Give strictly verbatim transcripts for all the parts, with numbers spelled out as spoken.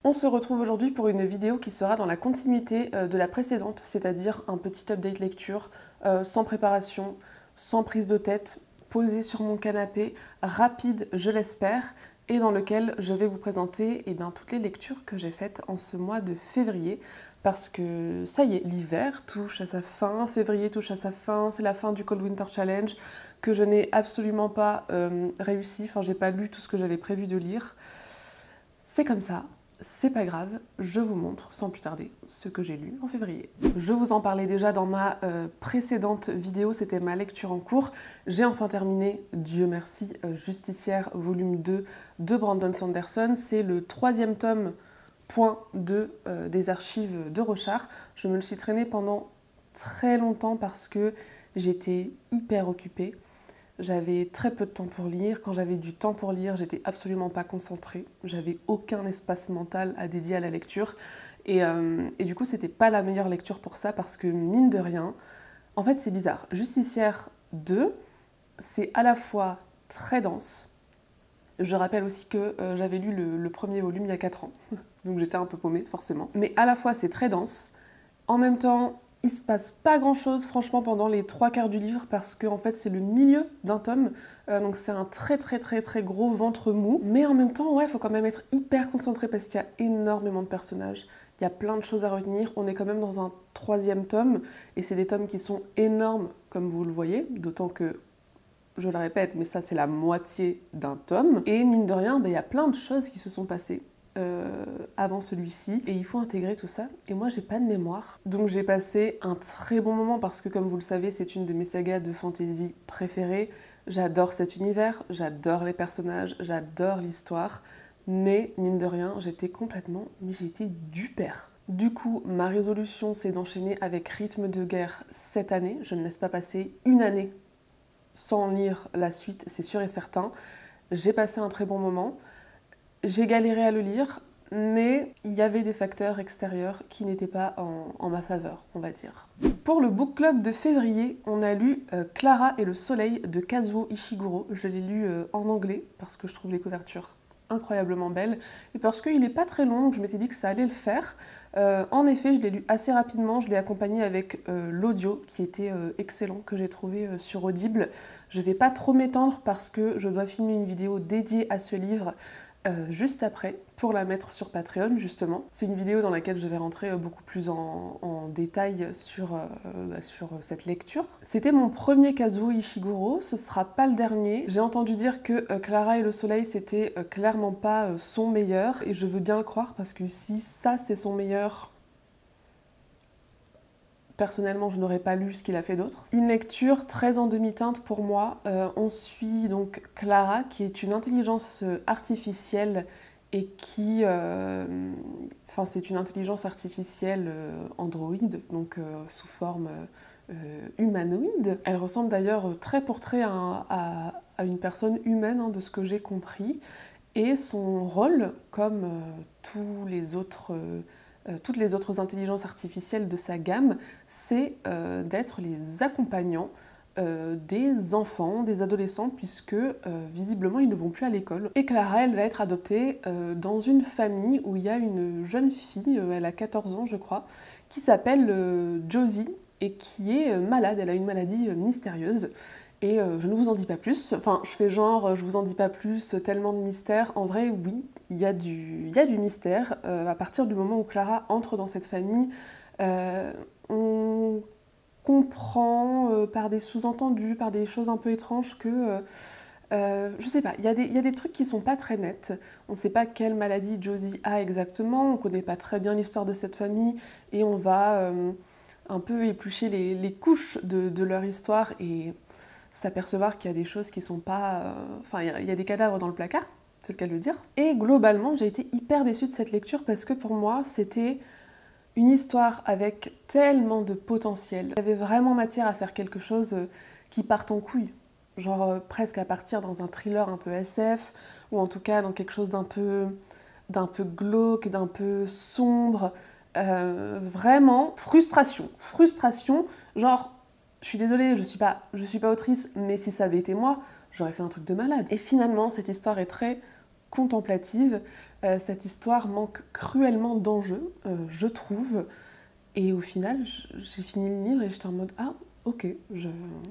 On se retrouve aujourd'hui pour une vidéo qui sera dans la continuité de la précédente, c'est-à-dire un petit update lecture, euh, sans préparation, sans prise de tête, posé sur mon canapé, rapide je l'espère, et dans lequel je vais vous présenter eh bien, toutes les lectures que j'ai faites en ce mois de février, parce que ça y est, l'hiver touche à sa fin, février touche à sa fin, c'est la fin du Cold Winter Challenge, que je n'ai absolument pas euh, réussi, enfin j'ai pas lu tout ce que j'avais prévu de lire. C'est comme ça. C'est pas grave, je vous montre sans plus tarder ce que j'ai lu en février. Je vous en parlais déjà dans ma euh, précédente vidéo, c'était ma lecture en cours. J'ai enfin terminé, Dieu merci, euh, Justicière volume deux de Brandon Sanderson. C'est le troisième tome, point deux euh, des archives de Rochard. Je me le suis traîné pendant très longtemps parce que j'étais hyper occupée. J'avais très peu de temps pour lire. Quand j'avais du temps pour lire, j'étais absolument pas concentrée. J'avais aucun espace mental à dédier à la lecture. Et, euh, et du coup, c'était pas la meilleure lecture pour ça parce que, mine de rien, en fait, c'est bizarre. Justicière deux, c'est à la fois très dense. Je rappelle aussi que euh, j'avais lu le, le premier volume il y a quatre ans. Donc j'étais un peu paumée, forcément. Mais à la fois, c'est très dense. En même temps, il se passe pas grand chose franchement pendant les trois quarts du livre parce que en fait c'est le milieu d'un tome, euh, donc c'est un très très très très gros ventre mou, mais en même temps ouais, faut quand même être hyper concentré parce qu'il y a énormément de personnages, il y a plein de choses à retenir, on est quand même dans un troisième tome et c'est des tomes qui sont énormes comme vous le voyez, d'autant que je le répète, mais ça c'est la moitié d'un tome, et mine de rien, bah, il y a plein de choses qui se sont passées. Euh, avant celui-ci et il faut intégrer tout ça et moi j'ai pas de mémoire donc j'ai passé un très bon moment parce que comme vous le savez c'est une de mes sagas de fantasy préférées, j'adore cet univers, j'adore les personnages, j'adore l'histoire, mais mine de rien j'étais complètement, mais j'étais du père. Du coup ma résolution c'est d'enchaîner avec Rythme de guerre cette année, je ne laisse pas passer une année sans lire la suite, c'est sûr et certain. J'ai passé un très bon moment. J'ai galéré à le lire, mais il y avait des facteurs extérieurs qui n'étaient pas en, en ma faveur, on va dire. Pour le book club de février, on a lu euh, Clara et le soleil de Kazuo Ishiguro. Je l'ai lu euh, en anglais parce que je trouve les couvertures incroyablement belles et parce qu'il n'est pas très long, donc je m'étais dit que ça allait le faire. Euh, en effet, je l'ai lu assez rapidement, je l'ai accompagné avec euh, l'audio qui était euh, excellent, que j'ai trouvé euh, sur Audible. Je ne vais pas trop m'étendre parce que je dois filmer une vidéo dédiée à ce livre Euh, juste après, pour la mettre sur Patreon justement. C'est une vidéo dans laquelle je vais rentrer euh, beaucoup plus en, en détail sur, euh, bah, sur cette lecture. C'était mon premier Kazuo Ishiguro, ce sera pas le dernier. J'ai entendu dire que euh, Clara et le soleil c'était euh, clairement pas euh, son meilleur, et je veux bien le croire parce que si ça c'est son meilleur, personnellement, je n'aurais pas lu ce qu'il a fait d'autre. Une lecture très en demi-teinte pour moi. Euh, on suit donc Clara, qui est une intelligence artificielle et qui... Euh, enfin, c'est une intelligence artificielle euh, androïde, donc euh, sous forme euh, humanoïde. Elle ressemble d'ailleurs très pour trait à, à, à une personne humaine, hein, de ce que j'ai compris. Et son rôle, comme euh, tous les autres... Euh, Euh, toutes les autres intelligences artificielles de sa gamme, c'est euh, d'être les accompagnants euh, des enfants, des adolescents, puisque euh, visiblement ils ne vont plus à l'école. Et Clara, elle va être adoptée euh, dans une famille où il y a une jeune fille, euh, elle a quatorze ans je crois, qui s'appelle euh, Josie et qui est euh, malade, elle a une maladie euh, mystérieuse. Et euh, je ne vous en dis pas plus, enfin je fais genre je vous en dis pas plus, tellement de mystère. En vrai oui, il y a du, il y a du mystère. Euh, à partir du moment où Clara entre dans cette famille, euh, on comprend euh, par des sous-entendus, par des choses un peu étranges que... Euh, euh, je sais pas, il y, a des, il y a des trucs qui sont pas très nets. On ne sait pas quelle maladie Josie a exactement, on connaît pas très bien l'histoire de cette famille et on va euh, un peu éplucher les, les couches de, de leur histoire et s'apercevoir qu'il y a des choses qui sont pas... Euh, enfin, il y, y a des cadavres dans le placard, c'est le cas de le dire. Et globalement, j'ai été hyper déçue de cette lecture parce que pour moi, c'était une histoire avec tellement de potentiel. Il y avait vraiment matière à faire quelque chose qui parte en couille. Genre euh, presque à partir dans un thriller un peu S F, ou en tout cas dans quelque chose d'un peu, d'un peu glauque, d'un peu sombre. Euh, vraiment, frustration. Frustration, genre... Je suis désolée, je suis pas, je suis pas autrice, mais si ça avait été moi, j'aurais fait un truc de malade. Et finalement, cette histoire est très contemplative. Euh, cette histoire manque cruellement d'enjeux, euh, je trouve. Et au final, j'ai fini le livre et j'étais en mode « Ah, ok, je...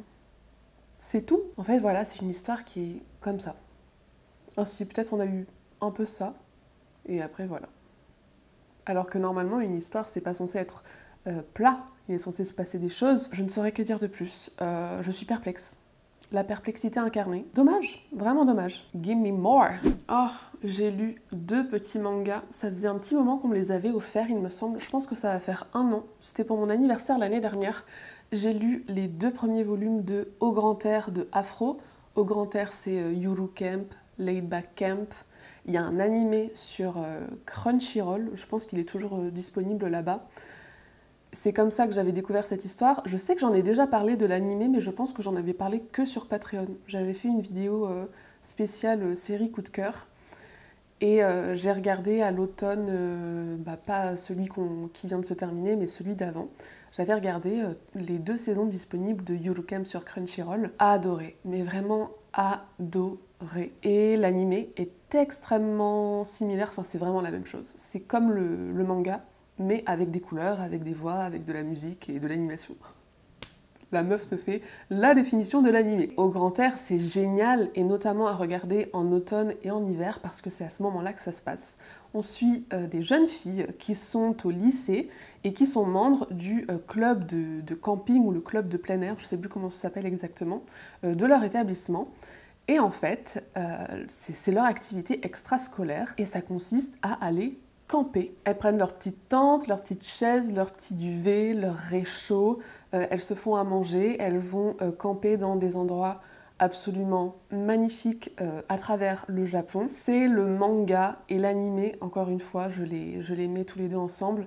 c'est tout ». En fait, voilà, c'est une histoire qui est comme ça. Ainsi, peut-être on a eu un peu ça, et après, voilà. Alors que normalement, une histoire, c'est pas censé être euh, plat, il est censé se passer des choses. Je ne saurais que dire de plus. Euh, je suis perplexe. La perplexité incarnée. Dommage, vraiment dommage. Give me more. Oh, j'ai lu deux petits mangas. Ça faisait un petit moment qu'on me les avait offerts, il me semble. Je pense que ça va faire un an. C'était pour mon anniversaire l'année dernière. J'ai lu les deux premiers volumes de Au Grand Air de Afro. Au Grand Air, c'est euh, Yuru Camp, Laid Back Camp. Il y a un animé sur euh, Crunchyroll, je pense qu'il est toujours euh, disponible là-bas. C'est comme ça que j'avais découvert cette histoire. Je sais que j'en ai déjà parlé de l'animé, mais je pense que j'en avais parlé que sur Patreon. J'avais fait une vidéo euh, spéciale euh, série coup de cœur. Et euh, j'ai regardé à l'automne, euh, bah, pas celui qu'on, qui vient de se terminer, mais celui d'avant. J'avais regardé euh, les deux saisons disponibles de Yuru Camp sur Crunchyroll. Adoré, mais vraiment adoré. Et l'animé est extrêmement similaire, enfin c'est vraiment la même chose. C'est comme le, le manga, mais avec des couleurs, avec des voix, avec de la musique et de l'animation. La meuf te fait la définition de l'animé. Au Grand Air, c'est génial, et notamment à regarder en automne et en hiver, parce que c'est à ce moment-là que ça se passe. On suit euh, des jeunes filles qui sont au lycée et qui sont membres du euh, club de, de camping ou le club de plein air, je ne sais plus comment ça s'appelle exactement, euh, de leur établissement. Et en fait, euh, c'est leur activité extrascolaire, et ça consiste à aller camper. Elles prennent leur petite tente, leur petite chaise, leur petit duvet, leur réchaud, euh, elles se font à manger, elles vont euh, camper dans des endroits absolument magnifiques euh, à travers le Japon. C'est le manga et l'animé, encore une fois, je les, je les mets tous les deux ensemble,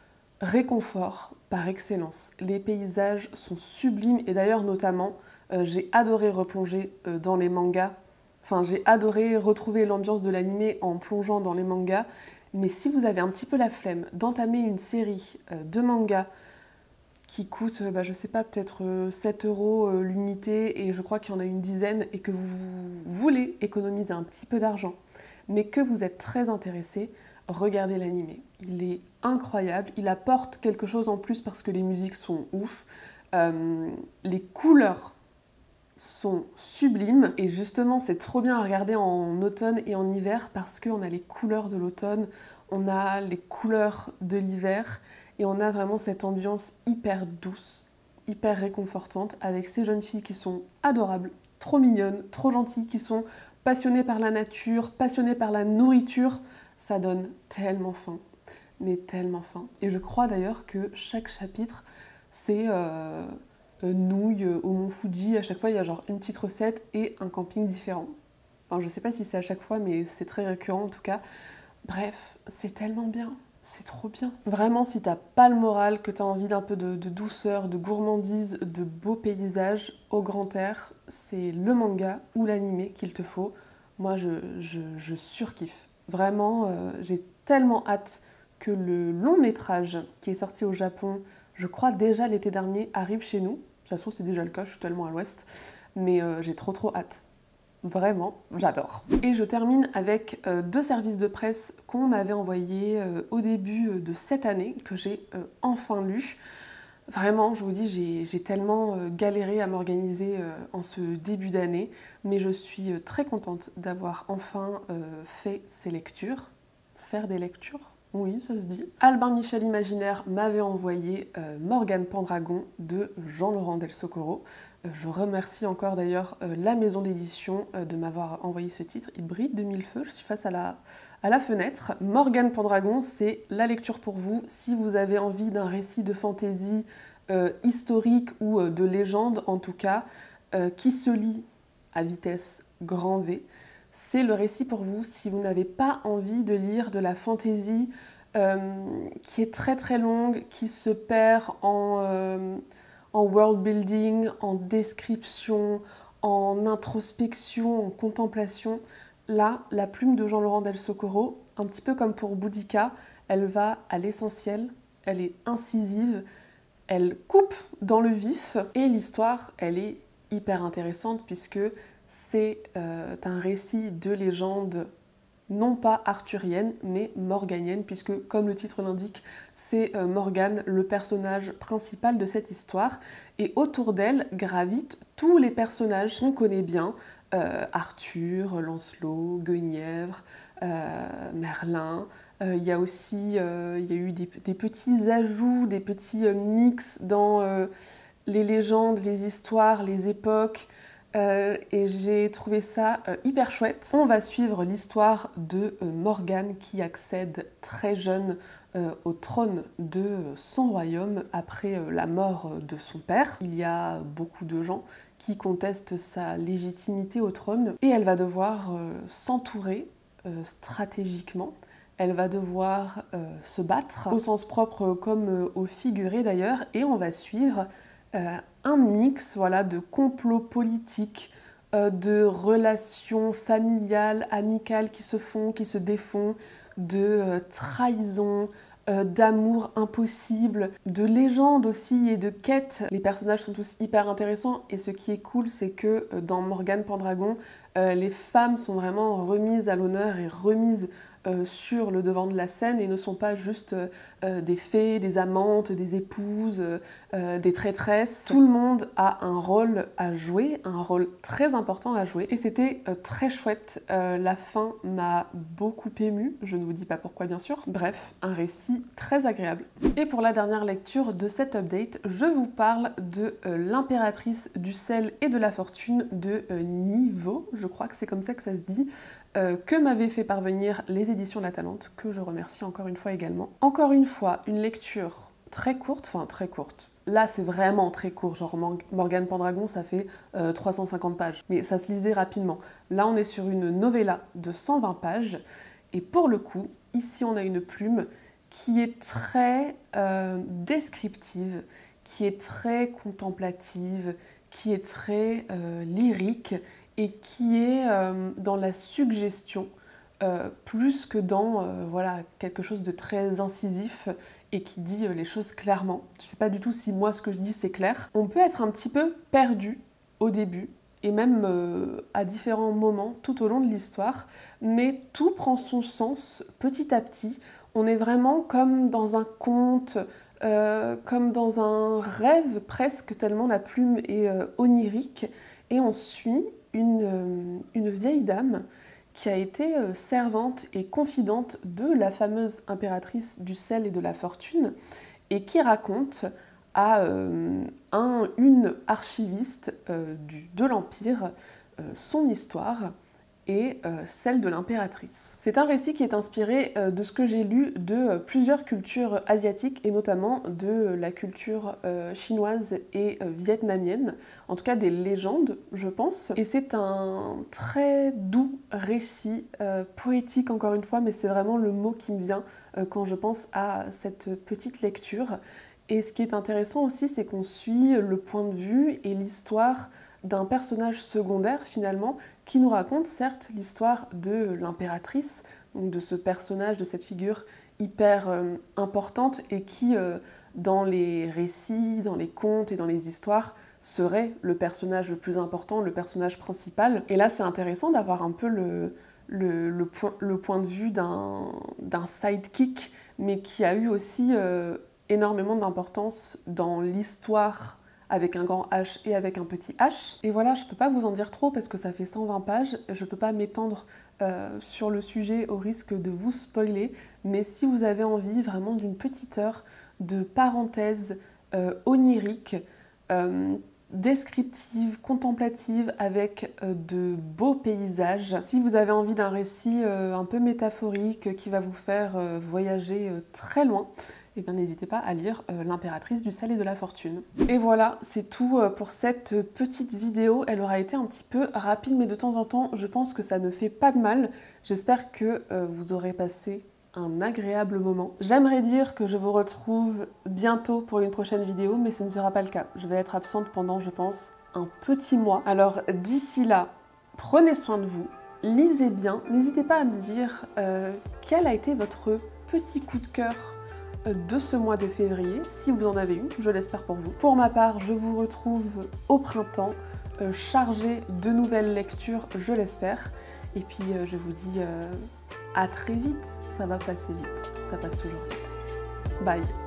réconfort par excellence. Les paysages sont sublimes, et d'ailleurs notamment, euh, j'ai adoré replonger euh, dans les mangas, enfin j'ai adoré retrouver l'ambiance de l'animé en plongeant dans les mangas. Mais si vous avez un petit peu la flemme d'entamer une série euh, de mangas qui coûte, euh, bah, je sais pas, peut-être euh, sept euros euh, l'unité, et je crois qu'il y en a une dizaine, et que vous voulez économiser un petit peu d'argent, mais que vous êtes très intéressé, regardez l'animé. Il est incroyable, il apporte quelque chose en plus parce que les musiques sont ouf, euh, les couleurs sont sublimes, et justement c'est trop bien à regarder en automne et en hiver parce qu'on a les couleurs de l'automne, on a les couleurs de l'hiver, et on a vraiment cette ambiance hyper douce, hyper réconfortante, avec ces jeunes filles qui sont adorables, trop mignonnes, trop gentilles, qui sont passionnées par la nature, passionnées par la nourriture. Ça donne tellement faim, mais tellement faim. Et je crois d'ailleurs que chaque chapitre, c'est euh, nouilles au Mont Fuji. À chaque fois, il y a genre une petite recette et un camping différent. Enfin, je sais pas si c'est à chaque fois, mais c'est très récurrent en tout cas. Bref, c'est tellement bien. C'est trop bien. Vraiment, si t'as pas le moral, que t'as envie d'un peu de, de douceur, de gourmandise, de beaux paysages au grand air, c'est le manga ou l'animé qu'il te faut. Moi, je, je, je surkiffe. Vraiment, euh, j'ai tellement hâte que le long métrage qui est sorti au Japon, je crois déjà l'été dernier, arrive chez nous. De toute façon, c'est déjà le cas, je suis tellement à l'ouest. Mais euh, j'ai trop trop hâte. Vraiment, j'adore. Et je termine avec euh, deux services de presse qu'on m'avait envoyés euh, au début euh, de cette année, que j'ai euh, enfin lu. Vraiment, je vous dis, j'ai tellement euh, galéré à m'organiser euh, en ce début d'année, mais je suis euh, très contente d'avoir enfin euh, fait ces lectures. Faire des lectures ? Oui, ça se dit. Albin Michel Imaginaire m'avait envoyé euh, Morgane Pendragon de Jean-Laurent Del Socorro. Euh, je remercie encore d'ailleurs euh, la maison d'édition euh, de m'avoir envoyé ce titre. Il brille de mille feux, je suis face à la, à la fenêtre. Morgane Pendragon, c'est la lecture pour vous si vous avez envie d'un récit de fantaisie euh, historique ou euh, de légende en tout cas, euh, qui se lit à vitesse grand V. C'est le récit pour vous si vous n'avez pas envie de lire de la fantaisie euh, qui est très très longue, qui se perd en, euh, en world building, en description, en introspection, en contemplation. Là, la plume de Jean-Laurent Del Socorro, un petit peu comme pour Boudica, elle va à l'essentiel, elle est incisive, elle coupe dans le vif, et l'histoire, elle est hyper intéressante puisque c'est euh, un récit de légende non pas arthurienne, mais morganienne, puisque comme le titre l'indique, c'est euh, Morgane, le personnage principal de cette histoire. Et autour d'elle gravitent tous les personnages qu'on connaît bien, euh, Arthur, Lancelot, Guenièvre, euh, Merlin. Il euh, y a aussi euh, y a eu des, des petits ajouts, des petits euh, mix dans euh, les légendes, les histoires, les époques. Euh, et j'ai trouvé ça euh, hyper chouette. On va suivre l'histoire de euh, Morgane qui accède très jeune euh, au trône de euh, son royaume après euh, la mort de son père. Il y a beaucoup de gens qui contestent sa légitimité au trône et elle va devoir euh, s'entourer euh, stratégiquement. Elle va devoir euh, se battre, au sens propre comme euh, au figuré d'ailleurs, et on va suivre euh, un mix voilà, de complots politiques, euh, de relations familiales, amicales qui se font, qui se défont, de euh, trahisons, euh, d'amour impossible, de légendes aussi et de quêtes. Les personnages sont tous hyper intéressants et ce qui est cool, c'est que euh, dans Morgane Pendragon, euh, les femmes sont vraiment remises à l'honneur et remises Euh, sur le devant de la scène et ne sont pas juste euh, des fées, des amantes, des épouses, euh, des traîtresses. Tout le monde a un rôle à jouer, un rôle très important à jouer et c'était euh, très chouette. Euh, la fin m'a beaucoup émue, je ne vous dis pas pourquoi bien sûr. Bref, un récit très agréable. Et pour la dernière lecture de cet update, je vous parle de euh, l'impératrice du sel et de la fortune de euh, Niveau, je crois que c'est comme ça que ça se dit. Euh, que m'avaient fait parvenir les éditions La Talente, que je remercie encore une fois également. Encore une fois, une lecture très courte, enfin très courte. Là, c'est vraiment très court, genre Morgane Pendragon, ça fait euh, trois cent cinquante pages, mais ça se lisait rapidement. Là, on est sur une novella de cent vingt pages, et pour le coup, ici, on a une plume qui est très euh, descriptive, qui est très contemplative, qui est très euh, lyrique, et qui est euh, dans la suggestion euh, plus que dans euh, voilà, quelque chose de très incisif et qui dit euh, les choses clairement. Je ne sais pas du tout si moi ce que je dis c'est clair. On peut être un petit peu perdu au début et même euh, à différents moments tout au long de l'histoire, mais tout prend son sens petit à petit. On est vraiment comme dans un conte, euh, comme dans un rêve presque, tellement la plume est euh, onirique, et on suit Une, euh, une vieille dame qui a été euh, servante et confidente de la fameuse impératrice du sel et de la fortune et qui raconte à euh, un, une archiviste euh, du, de l'Empire euh, son histoire et euh, celle de l'impératrice. C'est un récit qui est inspiré euh, de ce que j'ai lu de euh, plusieurs cultures asiatiques et notamment de la culture euh, chinoise et euh, vietnamienne, en tout cas des légendes je pense. Et c'est un très doux récit, euh, poétique encore une fois, mais c'est vraiment le mot qui me vient euh, quand je pense à cette petite lecture. Et ce qui est intéressant aussi, c'est qu'on suit le point de vue et l'histoire d'un personnage secondaire finalement qui nous raconte certes l'histoire de l'impératrice, donc de ce personnage, de cette figure hyper euh, importante et qui euh, dans les récits, dans les contes et dans les histoires serait le personnage le plus important, le personnage principal. Et là c'est intéressant d'avoir un peu le, le, le, point, le point de vue d'un d'un sidekick mais qui a eu aussi euh, énormément d'importance dans l'histoire avec un grand H et avec un petit H. Et voilà, je peux pas vous en dire trop parce que ça fait cent vingt pages, je peux pas m'étendre euh, sur le sujet au risque de vous spoiler, mais si vous avez envie vraiment d'une petite heure de parenthèse euh, onirique, euh, descriptive, contemplative, avec euh, de beaux paysages, si vous avez envie d'un récit euh, un peu métaphorique qui va vous faire euh, voyager euh, très loin, et eh bien n'hésitez pas à lire euh, L'impératrice du sel et de la fortune. Et voilà, c'est tout euh, pour cette petite vidéo. Elle aura été un petit peu rapide, mais de temps en temps, je pense que ça ne fait pas de mal. J'espère que euh, vous aurez passé un agréable moment. J'aimerais dire que je vous retrouve bientôt pour une prochaine vidéo, mais ce ne sera pas le cas. Je vais être absente pendant, je pense, un petit mois. Alors d'ici là, prenez soin de vous, lisez bien. N'hésitez pas à me dire euh, quel a été votre petit coup de cœur de ce mois de février, si vous en avez eu, je l'espère pour vous. Pour ma part, je vous retrouve au printemps, euh, chargée de nouvelles lectures, je l'espère. Et puis, euh, je vous dis euh, à très vite, ça va passer vite, ça passe toujours vite. Bye.